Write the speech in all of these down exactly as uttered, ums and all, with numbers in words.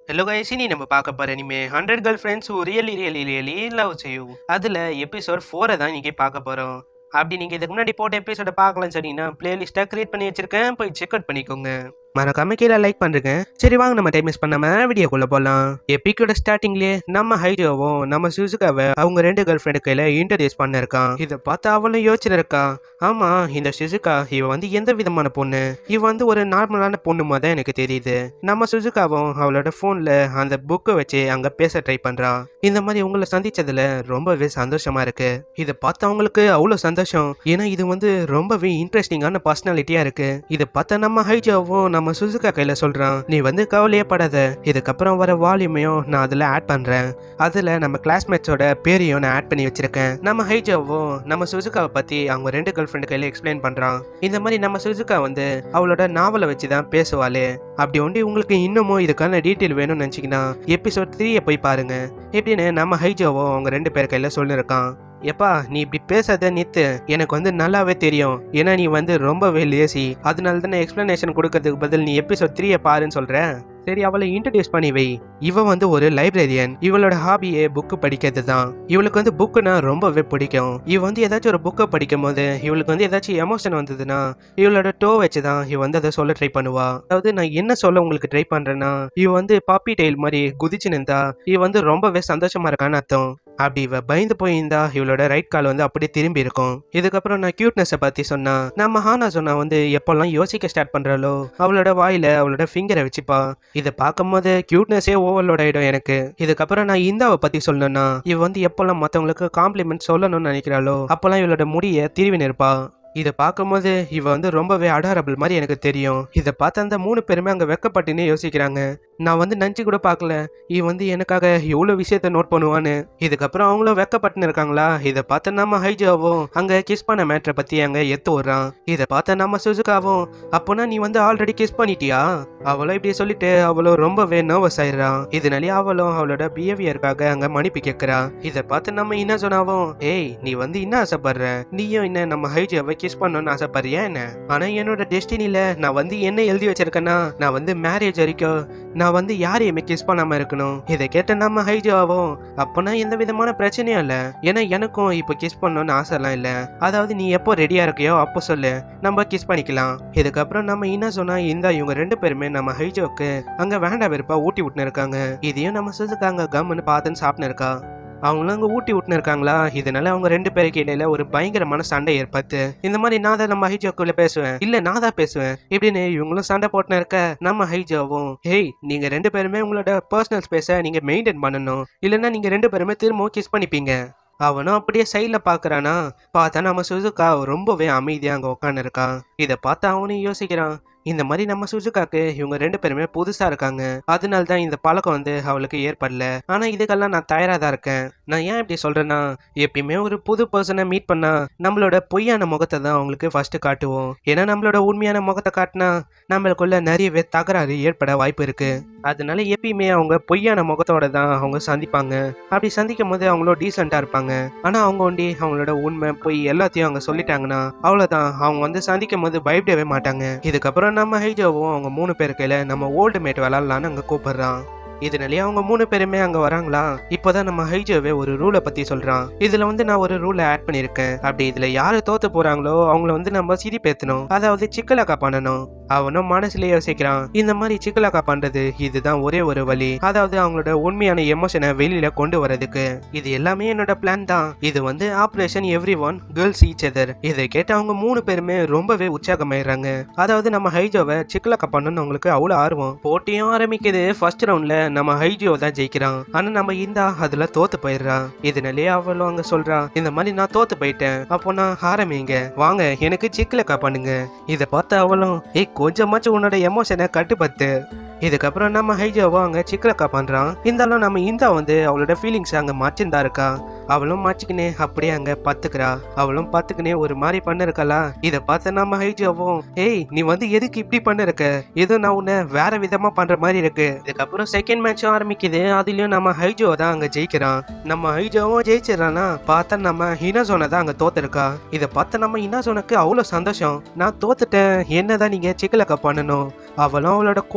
Hello guys, இனி நம்ம பார்க்க போற anime hundred Girlfriends who really really really loves you. அதுல எபிசோட் ஃபோர் தான் இன்னைக்கு பார்க்க போறோம். அப்படி நீங்க இதுக்கு முன்னாடி போட்ட எபிசோட பார்க்கலன்னு சொன்னீங்கன்னா பிளேலிஸ்ட்டை கிரியேட் பண்ணி வச்சிருக்கேன், போய் செக் அவுட் பண்ணிக்கோங்க. மறக்காம கீழே லைக் பண்றேங்க. சரி வாங்க நம்ம டைம் மிஸ் பண்ணாம வீடியோக்குள்ள போலாம். எபிக்கோட ஸ்டார்டிங்லயே நம்ம ஹைஜோவும் நம்ம சுசுகாவை அவங்க ரெண்டு கேர்ள் ஃப்ரெண்டு கையில இன்ட்ரடியூஸ் பண்ணிருக்கான். இதை பார்த்து அவளும் யோசனை இருக்கா. ஆமா, இந்த சுசுகா இவ வந்து எந்த விதமான பொண்ணு? இவ வந்து ஒரு நார்மலான பொண்ணு மாதிரி எனக்கு தெரியுது. நம்ம சுசுகாவும் அவளோட போன்ல அந்த புக்கை வச்சு அங்க பேச ட்ரை பண்றா. இந்த மாதிரி உங்களை சந்திச்சதுல ரொம்பவே சந்தோஷமா இருக்கு. இதை பார்த்து அவங்களுக்கு அவ்வளவு சந்தோஷம். ஏன்னா இது வந்து ரொம்பவே இன்ட்ரெஸ்டிங்கான பர்சனாலிட்டியா இருக்கு. இதை பார்த்த நம்ம ஹைஜோவும் நம்ம சுசுகா கையில சொல்றான், நீ வந்து கவலையே படாத, இதுக்கப்புறம் வர வால்யூமையும் நான் அதுல ஆட் பண்றேன். அதுல நம்ம கிளாஸ்மேட்ஸோட பேரையும் நான் ஆட் பண்ணி வச்சிருக்கேன். நம்ம ஹைஜோவும் நம்ம சுசுகாவை பத்தி அவங்க ரெண்டு கேர்ள் ஃப்ரெண்டு கையில எக்ஸ்பிளைன் பண்றான். இந்த மாதிரி நம்ம சுசுகா வந்து அவளோட நாவலை வச்சுதான் பேசுவாளே. அப்படி ஒண்டி உங்களுக்கு இன்னமும் இதுக்கான டீட்டெயில் வேணும்னு நினைச்சீங்கன்னா எபிசோட் த்ரீயை போய் பாருங்க. எப்படின்னு நம்ம ஹைஜோவும் அவங்க ரெண்டு பேர் கையில சொல்லிருக்கான். எப்பா, நீ இப்படி பேசாத நித்து, எனக்கு வந்து நல்லாவே தெரியும். ஏன்னா நீ வந்து ரொம்பவே லேசி. அதனால தான் எக்ஸ்பிளனேஷன் கொடுக்கறதுக்கு பதில் நீ எபிசோட் த்ரீயை பாருன்னு சொல்றேன். சரி, அவளை இன்ட்ரடியூஸ் பண்ணி வை. இவ வந்து ஒரு லைப்ரரியன். இவளோட ஹாபியே புக்கு படிக்கிறது தான். இவளுக்கு வந்து புக்குனா ரொம்பவே பிடிக்கும். இவ வந்து ஏதாச்சும் ஒரு புக்கை படிக்கும் போது இவளுக்கு வந்து ஏதாச்சும் எமோஷன் வந்ததுன்னா இவளோட டோ வச்சுதான் இவ வந்து அதை சொல்ல ட்ரை பண்ணுவா. அதாவது நான் என்ன சொல்ல உங்களுக்கு ட்ரை பண்றேன்னா, இவ வந்து பாப்பி டெயில் மாதிரி குதிச்சு நின்றா இவ வந்து ரொம்பவே சந்தோஷமா இருக்கான்னு அர்த்தம். அப்படி இவ பயந்து போயிருந்தா இவளோட ரைட் கால் வந்து அப்படியே திரும்பி இருக்கும். இதுக்கப்புறம் நான் கியூட்னஸை பத்தி சொன்னா, நம்ம ஹானா சொன்னா வந்து எப்பெல்லாம் யோசிக்க ஸ்டார்ட் பண்றாளோ அவளோட வாயில அவளோட ஃபிங்கரை வச்சுப்பா. இதை பார்க்கும் போது கியூட்னஸே ஓவர்லோட் ஆயிடும் எனக்கு. இதுக்கப்புறம் நான் இந்தாவை பத்தி சொல்லணும்னா, இவ வந்து எப்பெல்லாம் மற்றவங்களுக்கு காம்ப்ளிமெண்ட் சொல்லணும்னு நினைக்கிறாளோ அப்பெல்லாம் இவளோட முடியை திருவி நிற்பா. இதை பார்க்கும்போது இவ வந்து ரொம்பவே அடாரபிள் மாதிரி எனக்கு தெரியும். இதை பார்த்து அந்த மூணு பேருமே அங்கே வெக்கப்பட்டுன்னு யோசிக்கிறாங்க. நான் வந்து நினச்சி கூட பார்க்கல இவ வந்து எனக்காக எவ்வளோ விஷயத்த நோட் பண்ணுவான்னு. இதுக்கப்புறம் அவங்களும் வெக்கப்பட்டுன்னு இருக்காங்களா. இதை பார்த்து நம்ம ஹைஜோவும் அங்கே கிஸ் பண்ண மேட்ரை பற்றி அங்கே எத்து விடுறான். இதை பார்த்த நம்ம சுசுகாவும், அப்போனா நீ வந்து ஆல்ரெடி கிஸ் பண்ணிட்டியா? அவளும் இப்படி சொல்லிட்டு அவளும் ரொம்பவே நர்வஸ் ஆயிடுறான். இதனாலே அவளும் அவளோட பிஹேவியருக்காக அங்கே மன்னிப்பு கேட்கிறா. இதை பார்த்து நம்ம என்ன சொன்னாவும், ஏய் நீ வந்து என்ன ஆசைப்படுற? நீயும் என்ன நம்ம ஹைஜோவை கிஸ் பண்ணணும்னு ஆசைப்படுறியா என்ன? ஆனா என்னோட டெஸ்டினில நான் வந்து என்ன எழுதி வச்சிருக்கேன்னா, நான் வந்து மேரேஜ் வரைக்கும் நான் வந்து யாரையுமே கிஸ் பண்ணாம இருக்கணும். இதை கேட்ட நம்ம ஹைஜோவும், அப்பனா எந்த விதமான பிரச்சனையும் இல்ல, ஏன்னா எனக்கும் இப்போ கிஸ் பண்ணணும்னு ஆசைலாம் இல்ல. அதாவது நீ எப்போ ரெடியா இருக்கியோ அப்போ சொல்லு, நம்ம கிஸ் பண்ணிக்கலாம். இதுக்கப்புறம் நம்ம என்ன சொன்னா, இந்த இவங்க ரெண்டு பேருமே நம்ம ஹைஜோக்கு அங்க வேண்டாம் வெறுப்பா ஊட்டி விட்டுன்னு இருக்காங்க. இதையும் நம்ம சுசுகா அங்க கம்முன்னு பார்த்துன்னு சாப்பிட்டு இருக்கா. அவங்களும் அங்கே ஊட்டி விட்டுன்னு இருக்காங்களா. இதனால அவங்க ரெண்டு பேருக்கு இடையில ஒரு பயங்கரமான சண்டை ஏற்பட்டு, இந்த மாதிரி நான் தான் நம்ம ஹைஜோக்குள்ள பேசுவேன், இல்ல நான் தான் பேசுவேன் இப்படின்னு இவங்களும் சண்டை போட்டுன்னு இருக்க. நம்ம ஹைஜோவும், ஹேய் நீங்க ரெண்டு பேருமே உங்களோட பர்சனல் ஸ்பேஸை நீங்க மெயின்டைன் பண்ணணும், இல்லைன்னா நீங்க ரெண்டு பேருமே திரும்பவும் கிஸ் பண்ணிப்பீங்க. அவனும் அப்படியே சைட்ல பாக்குறானா. பார்த்தா நம்ம சுசுகா ரொம்பவே அமைதியா அங்க உட்காந்து இருக்கான். இதை பார்த்து அவனும் யோசிக்கிறான், இந்த மாதிரி நம்ம சுசுகாக்கு இவங்க ரெண்டு பேருமே புதுசா இருக்காங்க, அதனால தான் இந்த பழக்கம் வந்து அவளுக்கு ஏற்படல. ஆனா இதுக்கெல்லாம் நான் தயாரா தான் இருக்கேன். நான் ஏன் இப்படி சொல்றேன்னா, எப்பயுமே ஒரு புது பர்சனை மீட் பண்ணா நம்மளோட பொய்யான முகத்தை தான் அவங்களுக்கு ஃபர்ஸ்ட் காட்டுவோம். ஏன்னா நம்மளோட உண்மையான முகத்தை காட்டினா நம்மளுக்குள்ள நிறையவே தகராறு ஏற்பட வாய்ப்பு இருக்கு. அதனால எப்பயுமே அவங்க பொய்யான முகத்தோட தான் அவங்க சந்திப்பாங்க. அப்படி சந்திக்கும் போது அவங்களோட டீசெண்டா இருப்பாங்க. ஆனா அவங்க ஒண்டி அவங்களோட உண்மை பொய் எல்லாத்தையும் அவங்க சொல்லிட்டாங்கன்னா அவ்வளவுதான், அவங்க வந்து சந்திக்கும் போது பயப்படவே மாட்டாங்க. இதுக்கப்புறம் நம்ம ஹைஜோவும் அவங்க மூணு பேரு கையில நம்ம ஓல்டு மேட் விளாட்லான்னு அங்க கூப்பிடுறான். இதனாலே அவங்க மூணு பேருமே அங்க வராங்களா. இப்போதான் நம்ம ஹைஜோவே ஒரு ரூலை பத்தி சொல்றான். இதுல வந்து நான் ஒரு ரூலை ஆட் பண்ணிருக்கேன். அப்படி இதுல யாரு தோத்து போறாங்களோ அவங்கள வந்து நம்ம சிரிப்பேத்தணும், அதாவது சிக்கலாக்கா பண்ணணும். அவனும் மனசுலயே யோசிக்கிறான், இந்த மாதிரி சிக்கலாக்கா பண்றது இதுதான் ஒரே ஒரு வழி, அதாவது அவங்களோட உண்மையான எமோஷனை வெளியில கொண்டு வரதுக்கு. இது எல்லாமே என்னோட பிளான் தான். இது வந்து operation every one girls each other. இதை கேட்டு அவங்க மூணு பேருமே ரொம்பவே உற்சாகமாயிடுறாங்க. அதாவது நம்ம ஹைஜோவை சிக்கலாக்கா பண்ணணும்னு அவங்களுக்கு அவ்வளவு ஆர்வம். போட்டியும் ஆரம்பிக்குது. ஃபர்ஸ்ட் ரவுண்ட்ல நம்ம ஹைஜோ தான் ஜெயிக்கிறான். ஆனா நம்ம இந்தா அதுல தோத்து போயிடுறான். இதனாலே அவளும் அங்க சொல்றான், இந்த மாதிரி நான் தோத்து போயிட்டேன், அப்போ நான் ஆரம்பிங்க வாங்க எனக்கு சிக்கலாக்கா பண்ணுங்க. இதை பார்த்து அவளும், ஏய் கொஞ்சமாச்சும் உன்னோட எமோஷனை கட்டுப்பத்து. இதுக்கப்புறம் நம்ம ஹைஜோவோ அங்க சிக்கலக்கா பண்றான். இருந்தாலும் நம்ம இந்தா வந்து அவளோட ஃபீலிங்ஸ் அங்க மாற்றிருந்தா இருக்கா. அவளும் மாச்சிக்கினே அப்படியே அங்க பாத்துக்கிறா. அவளும் பாத்துக்கினே ஒரு மாதிரி பண்ண இருக்கலா. இதை பார்த்து நம்ம ஹைஜோவும், ஏய் நீ வந்து எதுக்கு இப்படி பண்ண இருக்க, ஏதோ நான் உன்னை வேற விதமா பண்ற மாதிரி இருக்கு. இதுக்கப்புறம் செகண்ட் மேட்சும் ஆரம்பிக்குது. அதுலயும் நம்ம ஹைஜோ தான் அங்க ஜெயிக்கிறான். நம்ம ஹைஜோவும் ஜெயிச்சிடறானா. பார்த்தா நம்ம ஹினாசோனை தான் அங்க தோத்துருக்கா. இதை பார்த்து நம்ம ஹினாசோனுக்கு அவ்வளவு சந்தோஷம். நான் தோத்துட்டேன், என்னதான் நீங்க சிக்கலக்கா பண்ணணும். அவளும் அவளோட கோட்டை எடுத்துட்டு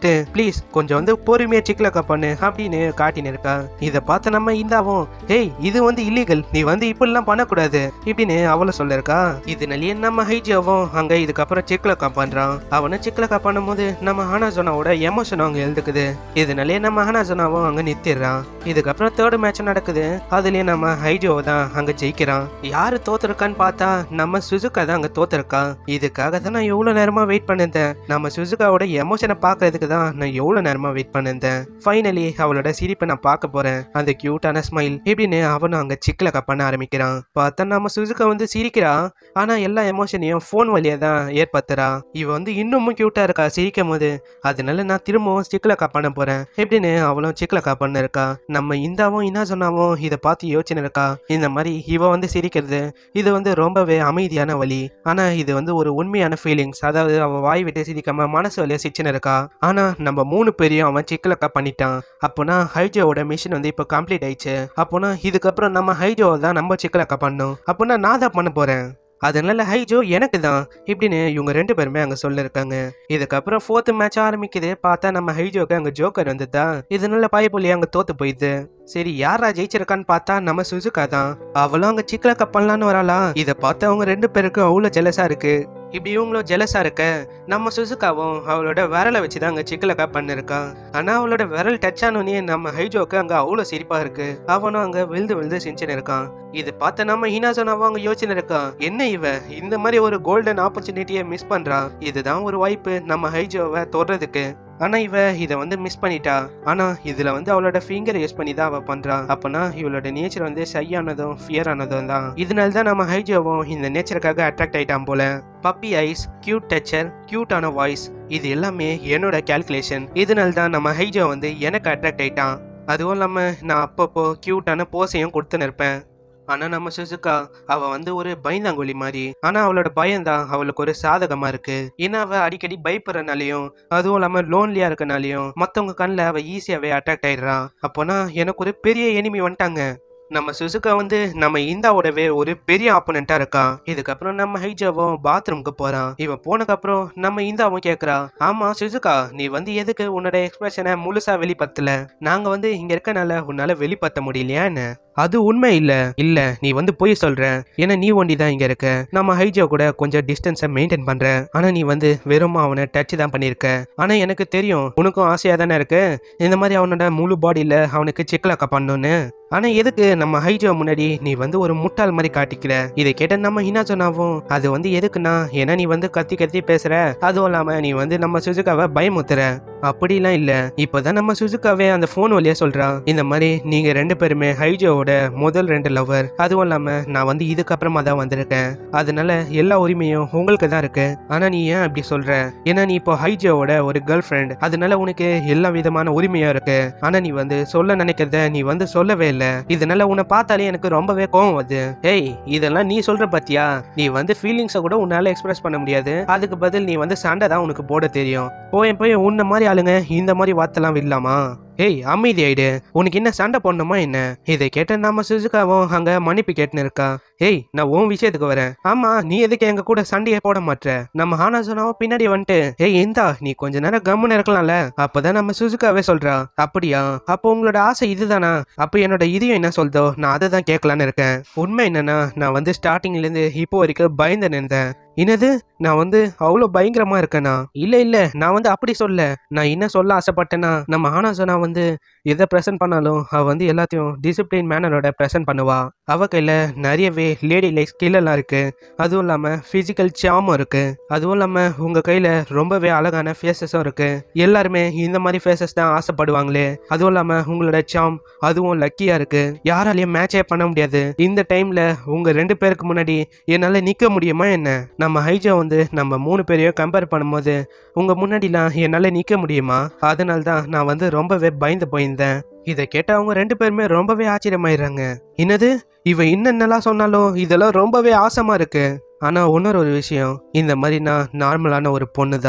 வந்துட்டு ப்ளீஸ் கொஞ்சம் வந்து பொறுமையா சிக்கலக்கா பண்ணு அப்படின்னு காட்டின்னு இருக்கா. இதை பார்த்த நம்ம இந்தாவும் ஏய் இது வந்து இல்லீகல், நீ வந்து இப்படிலாம் பண்ணக்கூடாது இப்படின்னு அவளை சொல்லிருக்கா. இதனாலேயே நம்ம ஹைஜியாவும் அங்க இதுக்கப்புறம் சிக்கலக்கா பண்றான். அவனை சிக்கலக்கா பண்ணும் போது நம்ம ஹானாசோனாவோட எமோஷன் அங்க எழுதுக்குது. இதனாலேயே நம்ம ஹானாசோனாவும் அங்க நிறுத்திடுறான். இதுக்கப்புறம் தேர்ட் மேட்ச் நடக்குது. அதுலயே நம்ம ஹைஜோ தான் அங்க ஜெயிக்கிறான். யாரு தோத்துருக்கான்னு பார்த்தா நம்ம சுசுகா தான் அங்க தோத்துருக்கா. இதுக்காக தான் நான் எவ்வளவு நேரமா வெயிட் பண்ணிருந்தேன். நம்ம சுசுகாவோட எமோஷனை பாக்குறதுக்கு தான் நான் எவ்வளவு நேரமா வெயிட் பண்ணிருந்தேன். ஃபைனலி அவளோட சிரிப்பை நான் பார்க்க போறேன், அந்த கியூட்டான ஸ்மைல் இப்படின்னு அவனும் அங்க சிக்கலக்கா பண்ண ஆரம்பிக்கிறான். பார்த்தா நம்ம சுசுகா வந்து சிரிக்கிறா. ஆனா எல்லா எமோஷனையும் போன் வழியா தான் ஏற்படுத்துறா. இவ வந்து இன்னமும் கியூட்டா இருக்கா சிரிக்கும் போது. அதனால நான் திரும்பவும் சிக்கலக்கா பண்ண போறேன் எப்படின்னு அவளும் சிக்கலக்கா பண்ண இருக்கா. நம்ம இந்தாவும் என்ன சொன்னாவும் இதை பார்த்து யோசனை இருக்கா. இந்த மாதிரி இவ வந்து சிரிக்கிறது இது வந்து ரொம்பவே அமைதியான வழி. ஆனா இது வந்து ஒரு உண்மையான ஃபீலிங்ஸ். அதாவது அவ வாய் விட்டு சிரிக்காம மனசு வழியா சிரிச்சுன்னு இருக்கா. ஆனா நம்ம மூணு பேரையும் அவன் சிக்கலக்கா பண்ணிட்டான். அப்போனா ஹைஜோவோட மிஷன் வந்து இப்போ கம்ப்ளீட் ஆயிடுச்சு. அப்போனா இதுக்கப்புறம் நம்ம ஹைஜோவை தான் நம்ம சிக்கலக்கா பண்ணும். அப்போனா நான் தான் பண்ண போறேன். அதனால ஹைஜோ எனக்கு தான் இப்படின்னு இவங்க ரெண்டு பேருமே அங்க சொல்லிருக்காங்க. இதுக்கப்புறம் ஃபோர்த் மேட்ச் ஆரம்பிக்குது. பார்த்தா நம்ம ஹைஜோக்கு அங்க ஜோக்கர் வந்துதா. இதனால பாய்புலி அங்க தோத்து போயிடுது. சரி யாரா ஜெயிச்சிருக்கான்னு பார்த்தா நம்ம சுசுகா தான். அவளும் அங்க சிக்கலக்கா பண்ணலான்னு வராளா. இதை பார்த்து அவங்க ரெண்டு பேருக்கும் அவ்வளவு ஜெலஸா இருக்கு. இப்படி இவங்களும் ஜெலஸா இருக்க நம்ம சுசுகாவும் அவளோட விரலை வச்சுதான் அங்க சிக்கலக்கா பண்ணிருக்கா. ஆனா அவளோட விரல் டச் ஆனோடனே நம்ம ஹைஜோக்கு அங்க அவ்வளவு சிரிப்பா இருக்கு. அவனும் அங்க விழுந்து விழுந்து செஞ்சுன்னு இருக்கான். இது பார்த்த நம்ம ஹினாசோனாவும் அங்க யோசனை இருக்கான், என்ன இவ இந்த மாதிரி ஒரு கோல்டன் ஆப்பர்ச்சுனிட்டியை மிஸ் பண்றா. இதுதான் ஒரு வாய்ப்பு நம்ம ஹைஜோவை தொடுறதுக்கு. ஆனா இவ இதை வந்து மிஸ் பண்ணிட்டா. ஆனா இதுல வந்து அவளோட ஃபிங்கர் யூஸ் பண்ணி தான் அவ பண்றா. அப்பனா இவளோட நேச்சர் வந்து ஷையானதும் ஃபியர் ஆனதும் தான். இதனால தான் நம்ம ஹைஜோவும் இந்த நேச்சருக்காக அட்ராக்ட் ஆயிட்டான் போல. பப்பி ஐஸ், கியூட் டச்சர், கியூட்டான வாய்ஸ், இது எல்லாமே என்னோட கால்குலேஷன். இதனால தான் நம்ம ஹைஜோ வந்து எனக்கு அட்ராக்ட் ஆயிட்டான். அதுவும் இல்லாம நான் அப்பப்போ கியூட்டான போஸையும் கொடுத்துன்னு இருப்பேன். ஆனா நம்ம சுசுகா அவ வந்து ஒரு பயந்தாங்கொலி மாதிரி. ஆனா அவளோட பயம்தான் அவளுக்கு ஒரு சாதகமா இருக்கு. ஏன்னா அவ அடிக்கடி பயப்படுறனாலையும் அதுவும் இல்லாம லோன்லியா இருக்கனாலையும் மத்தவங்க கண்ணில் அவ ஈஸியாவே அட்ராக்ட் ஆயிடுறா. அப்போனா எனக்கு ஒரு பெரிய எனிமி வந்துட்டாங்க. நம்ம சுசுகா வந்து நம்ம இந்தாவோடவே ஒரு பெரிய ஆப்போனண்டா இருக்கா. இதுக்கப்புறம் நம்ம ஹைஜாவும் பாத்ரூம்க்கு போறான். இவன் போனதுக்கப்புறம் நம்ம இந்தாவும் கேக்குறா, ஆமா சுசுகா நீ வந்து எதுக்கு உன்னோட எக்ஸ்பிரஷனை முழுசா வெளிப்படுத்தல? நாங்க வந்து இங்க இருக்கனால உன்னால வெளிப்படுத்த முடியலையா என்ன? அது உண்மை இல்ல. இல்ல நீ வந்து போய் சொல்ற. ஏன்னா நீ ஒண்டி தான் இங்க இருக்க. நம்ம ஹைஜோ கூட கொஞ்சம் டிஸ்டன்ஸை மெயின்டைன் பண்ற. ஆனா நீ வந்து வெறும் அவனை டச் தான் பண்ணிருக்க. ஆனா எனக்கு தெரியும் உனக்கும் ஆசையா தானே இருக்கு இந்த மாதிரி அவனோட முழு பாடியில அவனுக்கு சிக்கலக்கா பண்ணணும்னு. ஆனா எதுக்கு நம்ம ஹைஜோ முன்னாடி நீ வந்து ஒரு முட்டாள் மாதிரி காட்டிக்கிற? இதை கேட்ட நம்ம ஹினாசோனாவும் அது வந்து எதுக்குன்னா ஏன்னா நீ வந்து கத்தி கத்தி பேசுற. அதுவும் இல்லாம நீ வந்து நம்ம சுசுகாவை பயமுத்துற. அப்படிலாம் இல்ல. இப்பதான் நம்ம சுசுகாவே அந்த போன் வழியா சொல்றான், இந்த மாதிரி நீங்க ரெண்டு பேருமே ஹைஜோவோட முதல் ரெண்டு லவர். அதுவும் இல்லாம நான் வந்து இதுக்கப்புறமா தான் வந்திருக்கேன். அதனால எல்லா உரிமையும் உங்களுக்கு தான் இருக்கு. ஆனா நீ ஏன் அப்படி சொல்ற? ஏன்னா நீ இப்போ ஹைஜோவோட ஒரு கேர்ள் ஃப்ரெண்ட். அதனால உனக்கு எல்லா விதமான உரிமையும் இருக்கு. ஆனா நீ வந்து சொல்ல நினைக்கிறத நீ வந்து சொல்லவே இல்ல. இதனால உன்னை பார்த்தாலே எனக்கு ரொம்பவே கோவம் வருது. ஏய் இதெல்லாம் நீ சொல்ற பத்தியா? நீ வந்து ஃபீலிங்ஸை கூட உன்னால எக்ஸ்பிரஸ் பண்ண முடியாது. அதுக்கு பதில் நீ வந்து சண்டை தான் உனக்கு போட தெரியும். போய் போய் உன்ன மாதிரி ஆளுங்க இந்த மாதிரி வார்த்தைலாம் விடலாமா? ஏய் அமைதி ஆயிடு, உனக்கு என்ன சண்டை போடணுமா என்ன? இதை கேட்ட நம்ம சுசுகாவும் அங்க மன்னிப்பு கேட்டுன்னு இருக்கா. ஏய் நான் உன் விஷயத்துக்கு வரேன். ஆமா நீ எதுக்கு எங்க கூட சண்டையை போட மாட்ட? நம்ம ஹானாசோனாவும் பின்னாடி வந்துட்டு ஏய் இந்தா நீ கொஞ்ச நேரம் கம்முன்னு இருக்கலாம்ல. அப்பதான் நம்ம சுசுகாவே சொல்றா, அப்படியா அப்போ உங்களோட ஆசை இதுதானா? அப்ப என்னோட இதயம் என்ன சொல்தோ நான் அதை தான் கேட்கலான்னு இருக்கேன். உண்மை என்னன்னா நான் வந்து ஸ்டார்டிங்ல இருந்து இப்போ வரைக்கும் பயந்து நின்றேன். என்னது நான் வந்து அவ்வளோ பயங்கரமா இருக்கேனா? இல்ல இல்ல நான் வந்து அப்படி சொல்ல. நான் என்ன சொல்ல ஆசைப்பட்டேன்னா நம்ம ஹானாசோனா வந்து எதை ப்ரெசென்ட் பண்ணாலும் அவ வந்து எல்லாத்தையும் டிசிப்ளின் மேனரோட ப்ரெசென்ட் பண்ணுவா. அவ கையில நிறையவே லேடி லைக் ஸ்கில் எல்லாம் இருக்கு. அதுவும் இல்லாம பிசிக்கல் சாமும் இருக்கு. அதுவும் இல்லாம உங்க கையில ரொம்பவே அழகான ஃபேஸஸும் இருக்கு. எல்லாருமே இந்த மாதிரி ஃபேஸஸ் தான் ஆசைப்படுவாங்களே. அதுவும் இல்லாம உங்களோட சாம் அதுவும் லக்கியா இருக்கு. யாராலையும் மேட்சே பண்ண முடியாது. இந்த டைம்ல உங்க ரெண்டு பேருக்கு முன்னாடி என்னால நிக்க முடியுமா என்ன? நம்ம ஹைஜோ வந்து நம்ம மூணு பேரையும் கம்பேர் பண்ணும்போது உங்க முன்னாடிலாம் என்னால நிக்க முடியுமா? அதனால தான் நான் வந்து ரொம்பவே பயந்து போயிருந்தேன். இதை கேட்ட அவங்க ரெண்டு பேருமே ரொம்பவே ஆச்சரியமாயிடுறாங்க. என்னது இவ இன்னென்னலாம் சொன்னாலும் இதெல்லாம் ரொம்பவே ஆசமா இருக்கு. ஆனா இன்னொரு ஒரு விஷயம், இந்த மாதிரி நான் நார்மலான ஒரு பொண்ணு தான்.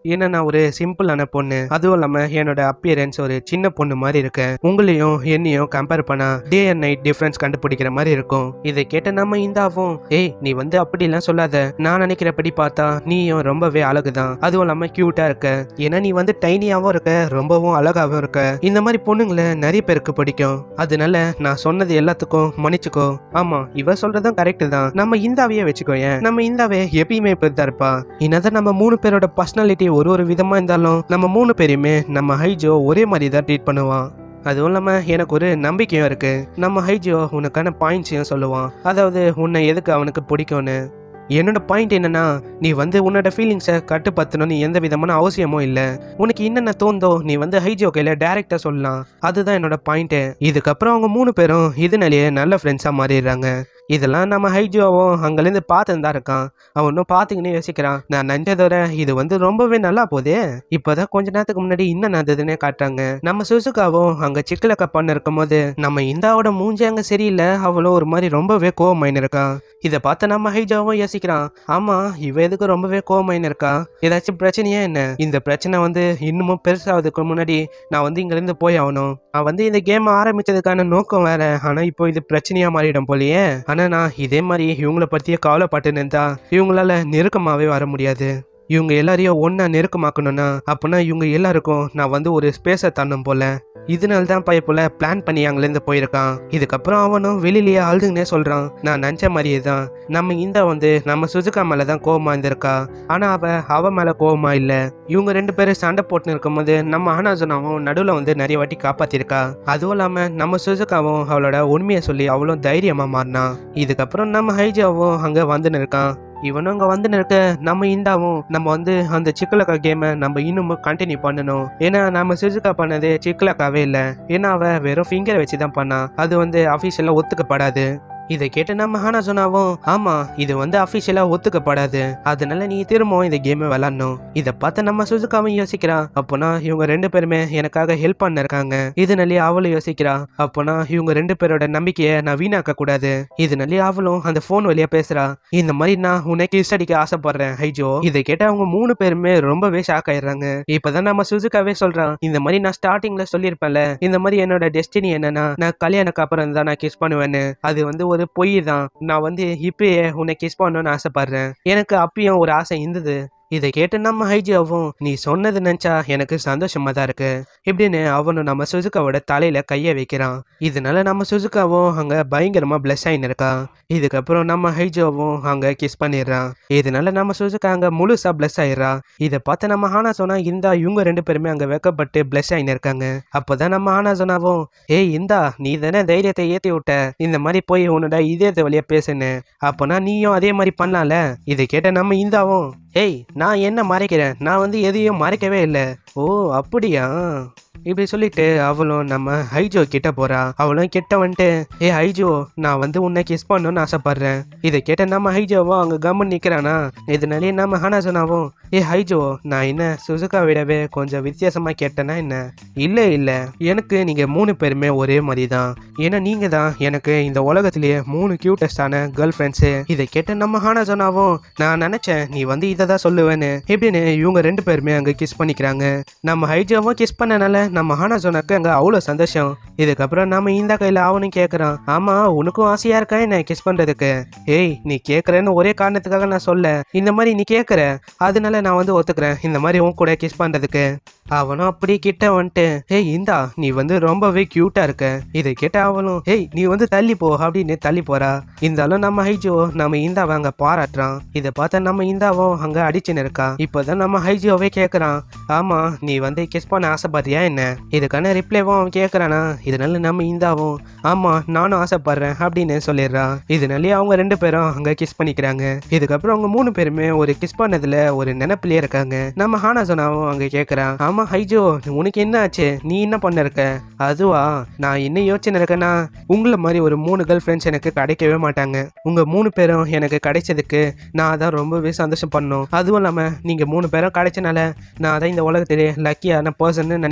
ஏன்னா நான் ஒரு சிம்பிளான பொண்ணு, அதுவும் இல்லாம என்னோட அப்பியரன்ஸ் ஒரு சின்ன பொண்ணு மாதிரி இருக்கேன். உங்களையும் என்னையும் கம்பேர் பண்ணா டே அண்ட் நைட் டிஃபரன்ஸ் கண்டுபிடிக்கிற மாதிரி இருக்கும். இதை கேட்ட நம்ம இந்தாவும், ஏய் நீ வந்து அப்படி எல்லாம் சொல்லாத, நான் நினைக்கிறபடி பார்த்தா நீயும் ரொம்பவே அழகுதான், அதுவும் இல்லாம கியூட்டா இருக்க. ஏன்னா நீ வந்து டைனியாவும் இருக்க, ரொம்பவும் அழகாவும் இருக்க. இந்த மாதிரி பொண்ணுங்களை நிறைய பேருக்கு பிடிக்கும். அதனால நான் சொன்னது எல்லாத்துக்கும் மன்னிச்சுக்கோ. ஆமா இவ சொல்றதும் கரெக்ட் தான், நம்ம இந்தாவையே வச்சுக்கோங்க. நம்ம இந்தாவே எப்பயுமே இப்படிதான் இருப்பா. என்னதான் நம்ம மூணு பேரோட பர்சனாலிட்டி ஒரு ஒரு விதமா இருந்தாலும் நம்ம மூணு பேரையுமே நம்ம ஹைஜோ ஒரே மாதிரி தான் ட்ரீட் பண்ணுவான். அதுவும் இல்லாம எனக்கு ஒரு நம்பிக்கையும் இருக்கு, நம்ம ஹைஜோ உனக்கான பாயிண்ட்ஸையும் சொல்லுவான். அதாவது உன்னை எதுக்கு அவனுக்கு பிடிக்கும்னு. என்னோட பாயிண்ட் என்னன்னா, நீ வந்து உன்னோட ஃபீலிங்ஸை கட்டுப்படுத்தணும்னு எந்த விதமான அவசியமும் இல்லை. உனக்கு என்னென்ன தோந்தோ நீ வந்து ஹைஜோ கையில டைரக்டா சொல்லலாம். அதுதான் என்னோட பாயிண்ட். இதுக்கப்புறம் அவங்க மூணு பேரும் இதனாலேயே நல்ல ஃப்ரெண்ட்ஸா மாறிடுறாங்க. இதெல்லாம் நம்ம ஹைஜோவும் அங்கிருந்து பார்த்துன்னு தான் இருக்கான். அவன் இன்னும் பார்த்துக்கினே யோசிக்கிறான், நான் நினைச்சதோட இது வந்து ரொம்பவே நல்லா போதே. இப்போதான் கொஞ்ச நேரத்துக்கு முன்னாடி என்ன நடந்ததுன்னே காட்டுறாங்க. நம்ம சுசுகாவும் அங்க சிக்கலக்க பண்ண இருக்கும் போது நம்ம இந்தாவோட மூஞ்சி அங்க சரியில்லை, அவளும் ஒரு மாதிரி ரொம்பவே கோவமாயின்னு இருக்கா. இதை பார்த்து நம்ம ஹைஜோவும் யோசிக்கிறான், ஆமா இவ எதுக்கு ரொம்பவே கோவமாயின்னு இருக்கா, ஏதாச்சும் பிரச்சனையா என்ன? இந்த பிரச்சனை வந்து இன்னமும் பெருசாவதுக்கு முன்னாடி நான் வந்து இங்க இருந்து போய் ஆகணும். நான் வந்து இந்த கேம் ஆரம்பிச்சதுக்கான நோக்கம் வேற, ஆனா இப்போ இது பிரச்சனையா மாறிடும் போலயே. ஆனா நான் இதே மாதிரி இவங்களை பத்தியே கவலைப்பட்டு நின்றா இவங்களால நெருக்கமாவே வர முடியாது. இவங்க எல்லாரையும் ஒன்னா நெருக்கமாக்கணும்னா அப்படின்னா இவங்க எல்லாருக்கும் நான் வந்து ஒரு ஸ்பேஸை தரணும் போல. இதனால தான் பையப்புல பிளான் பண்ணி அங்கிலேருந்து போயிருக்கான். இதுக்கப்புறம் அவனும் வெளியிலேயே அழுதுன்னே சொல்றான், நான் நினைச்ச மாதிரியே தான் நம்ம இந்த வந்து நம்ம சுசுகா மேலதான் கோவமா இருந்திருக்கா, ஆனா அவ அவ மேல கோவமா இல்ல. இவங்க ரெண்டு பேரும் சண்டை போட்டுன்னு இருக்கும் போது நம்ம ஆனாசனாவும் நடுவுல வந்து நிறைய வாட்டி காப்பாத்திருக்கா. அதுவும் இல்லாம நம்ம சுசுகாவும் அவளோட உண்மையை சொல்லி அவளும் தைரியமா மாறினா. இதுக்கப்புறம் நம்ம ஹைஜாவும் அங்க வந்துன்னு இருக்கான். இவனும் அங்க வந்து இருக்க நம்ம இந்தாவும் நம்ம வந்து அந்த சிக்கலக்கா கேமை நம்ம இன்னும் கண்டினியூ பண்ணணும். ஏன்னா நம்ம சுசுகா பண்ணது சிக்கலக்காவே இல்லை, ஏன்னா அவ வெறும் ஃபிங்கரை வச்சுதான் பண்ணா, அது வந்து அபிஷியலா ஒத்துக்கப்படாது. இதை கேட்டு நம்ம ஹானா சொன்னாவும், ஆமா இது வந்து அபிஷியலா ஒத்துக்கப்படாது, அதனால நீ திரும்பவும் இந்த கேமை விளாடணும். இதை பார்த்து நம்ம சுசுகாவும் யோசிக்கிறா, அப்போனா இவங்க ரெண்டு பேருமே எனக்காக ஹெல்ப் பண்ண இருக்காங்க. இதனாலே அவளும் யோசிக்கிறா, அப்போனா இவங்க ரெண்டு பேரோட நம்பிக்கையை நான் வீணாக்க கூடாது. இதனாலே அவளும் அந்த போன் வழியா பேசுறா, இந்த மாதிரி நான் உனக்கு கிஸ் அடிக்க ஆசைப்படுறேன் ஹைஜோ. இதை கேட்டு அவங்க மூணு பேருமே ரொம்பவே ஷாக் ஆயிடுறாங்க. இப்பதான் நம்ம சுசுகாவே சொல்றான், இந்த மாதிரி நான் ஸ்டார்டிங்ல சொல்லியிருப்பேன்ல, இந்த மாதிரி என்னோட டெஸ்டினி என்னன்னா நான் கல்யாணக்கு அப்புறம் தான் நான் கிஸ் பண்ணுவேன்னு, அது வந்து ஒரு பொய் தான். நான் வந்து இப்பயே உன்னை கிஸ் பண்ணணும்னு ஆசைப்படுறேன், எனக்கு அப்பயும் ஒரு ஆசை இருந்தது. இதை கேட்டு நம்ம ஹைஜியாவும், நீ சொன்னது நினைச்சா எனக்கு சந்தோஷமா தான் இருக்கு இப்படின்னு அவனும் நம்ம சுசுகாவோட தலையில கைய வைக்கிறான். இதனால நம்ம சுசுகாவும் அங்க பயங்கரமா பிளஸ் ஆயின்னு இருக்கா. இதுக்கப்புறம் நம்ம ஹைஜோவும் அங்க கிஸ் பண்ணிடுறான். இதனால நம்ம சுசுகா அங்க முழுசா பிளஸ் ஆயிடுறா. இதை பார்த்து நம்ம ஹானா சொன்னா இந்தா இவங்க ரெண்டு பேருமே அங்க வெக்கப்பட்டு பிளஸ் ஆயின்னு இருக்காங்க. அப்பதான் நம்ம ஹானா சொன்னாவும், ஏய் இந்தா நீ தானே தைரியத்தை ஏத்தி விட்ட, இந்த மாதிரி போய் உன்னோட இதயத்தை வழியா பேசுன்னு, அப்போனா நீயும் அதே மாதிரி பண்ணலாம்ல. இதை கேட்ட நம்ம இந்தாவும், ஏய் நான் என்ன மறைக்கிறேன், நான் வந்து எதையும் மறைக்கவே இல்லை. ஓ அப்படியா இப்படி சொல்லிட்டு அவளும் நம்ம ஹைஜோ கிட்ட போறா. அவளும் கிட்ட வந்துட்டு, ஏ ஹைஜோ நான் வந்து உன்னை கிஸ் பண்ணணும்னு ஆசைப்படுறேன். இதை கேட்ட நம்ம ஹைஜோவும் அங்க கம்மன் நிக்கிறானா. இதனாலே நம்ம ஹானா சொன்னாவும், ஏ ஹைஜோ நான் என்ன சுசுகா விடவே கொஞ்சம் வித்தியாசமா கேட்டேன்னா என்ன? இல்ல இல்ல எனக்கு நீங்க மூணு பேருமே ஒரே மாதிரி தான், ஏன்னா நீங்க தான் எனக்கு இந்த உலகத்திலேயே மூணு கியூட்டஸ்டான கேர்ள் ஃப்ரெண்ட்ஸு. இதை கேட்ட நம்ம ஹானா சொன்னாவும், நான் நினைச்சேன் நீ வந்து இதை தான் சொல்லுவேன்னு எப்படின்னு இவங்க ரெண்டு பேருமே அங்க கிஸ் பண்ணிக்கிறாங்க. நம்ம ஹைஜோவும் கிஸ் பண்ணனால நம்ம ஹானா சொன்னாக்க அங்க அவ்வளவு சந்தோஷம். இதுக்கப்புறம் நம்ம இந்த கையில அவனும் கேட்கறான், ஆமா உனக்கும் ஆசையா இருக்கா என்ன கிஸ் பண்றதுக்கு? ஏய் நீ கேட்கறன்னு ஒரே காரணத்துக்காக நான் சொல்ல, இந்த மாதிரி நீ கேட்கற அதனால நான் வந்து ஒத்துக்கிறேன் இந்த மாதிரி உன் கூட கிஸ் பண்றதுக்கு. அவனும் அப்படி கிட்ட வந்துட்டு, ஏய் இந்தா நீ வந்து ரொம்பவே கியூட்டா இருக்க. இதை கேட்ட அவளும், ஏய் நீ வந்து தள்ளி போ அப்படின்னு தள்ளி போறா. இருந்தாலும் நம்ம ஹைஜோ நம்ம இந்தாவை அங்க பாராட்டுறான். இதை பார்த்தா நம்ம இந்தாவும் அங்க அடிச்சுன்னு இருக்கா. இப்பதான் நம்ம ஹைஜோவே கேட்கறான், ஆமா நீ வந்து கிஸ் பண்ண ஆசைப்படுறியா என்ன? இதுக்கான ரிப்ளைவும் அவன் கேட்கறானா. இதனால நம்ம இந்தாவும், ஆமா நானும் ஆசைப்படுறேன் அப்படின்னு சொல்லிடுறான். இதனாலே அவங்க ரெண்டு பேரும் அங்க கிஸ் பண்ணிக்கிறாங்க. இதுக்கப்புறம் அவங்க மூணு பேருமே ஒரு கிஸ் பண்ணதுல ஒரு நினைப்பிலே இருக்காங்க. நம்ம ஹானா சொன்னாவும் அங்க கேட்கறான், ஆமா ஹைஜோ உனக்கு என்ன ஆச்சு, நீ என்ன பண்ண இருக்க? அதுவா நான் என்ன யோசனை இருக்கேன்னா, உங்களை மாதிரி ஒரு மூணு கேர்ள் ஃப்ரெண்ட்ஸ் எனக்கு கிடைக்கவே மாட்டாங்க. உங்க மூணு பேரும் எனக்கு கிடைச்சதுக்கு நான் தான் ரொம்பவே சந்தோஷம் பண்ணணும். அதுவும் இல்லாம நீங்க மூணு பேரும் கிடைச்சனால நான் தான் இந்த உலகத்திலே லக்கியான பர்சன் நினைக்கிறேன்.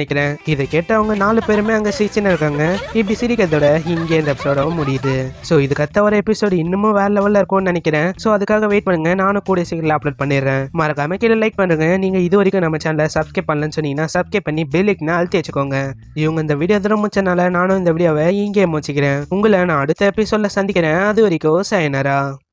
இதை கேட்ட அவங்க நாலு பேருமே அங்க சிரிச்சுன்னு இருக்காங்க. இப்படி சிரிக்கிறதோட இங்கே இந்த எபிசோட முடியுது. ஸோ இதுக்கு அடுத்த ஒரு எபிசோடு இன்னமும் வேற லெவல்ல இருக்கும்னு நினைக்கிறேன். ஸோ அதுக்காக வெயிட் பண்ணுங்க. நானும் கூட சீக்கிரம் அப்லோட் பண்ணிடுறேன். மறக்காம கீழே லைக் பண்ணுங்க. நீங்க இது வரைக்கும் நம்ம சேனலை சப்ஸ்கிரைப் பண்ணலன்னு சொன்னீங்கன்னா சப்ஸ்கிரைப் பண்ணி பெல் ஐக்கனை அழுத்தி வச்சுக்கோங்க. இவங்க இந்த வீடியோ தூரம் முடிச்சனால நானும் இந்த வீடியோவை இங்கே முடிச்சுக்கிறேன். உங்களை நான் அடுத்த எபிசோட்ல சந்திக்கிறேன். அது வரைக்கும் sayonara.